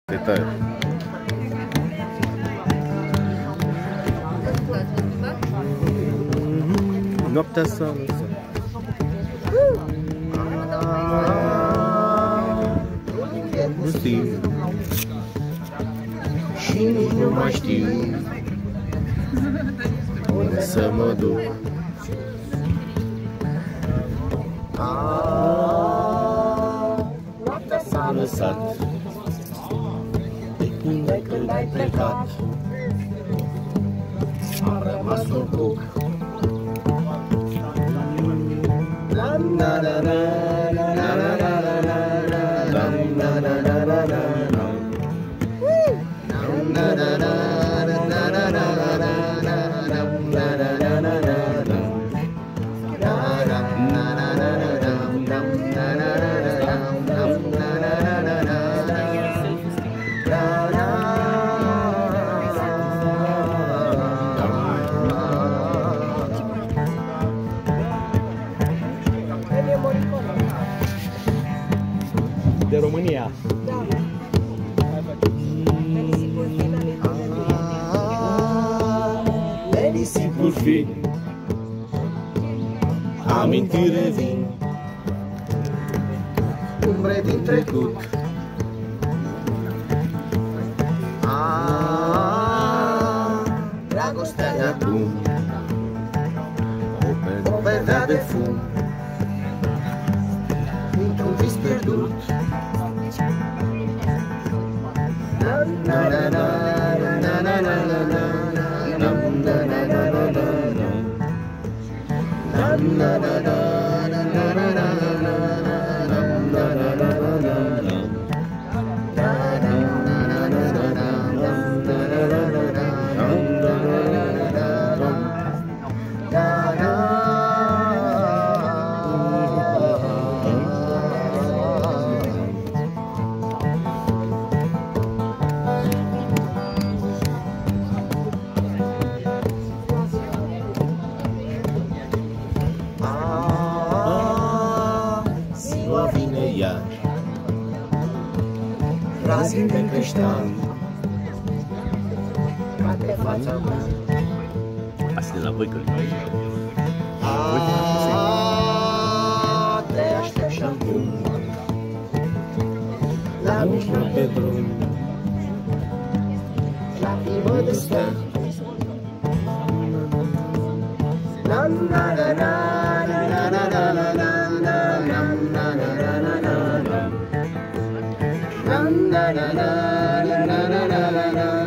Ce tare. Noaptea s-a lăsat. Nu știu. Și nici nu mai știu unde să mă duc. Noaptea s-a lăsat de când ai plecat. Am rămas un cuc. De România. Da. De nisipul fin, amintire vin, umbre din trecut. Dragostea de acum, o vedea de fum, într-un vis pierdut. Ziua vine iar, razii de creștean, ca pe fața mea. Asta de la voi, că Te aștept și acum, la mijloc de drum, la primă de stea. Na na na na na na na na na. Na na na na na na na na na.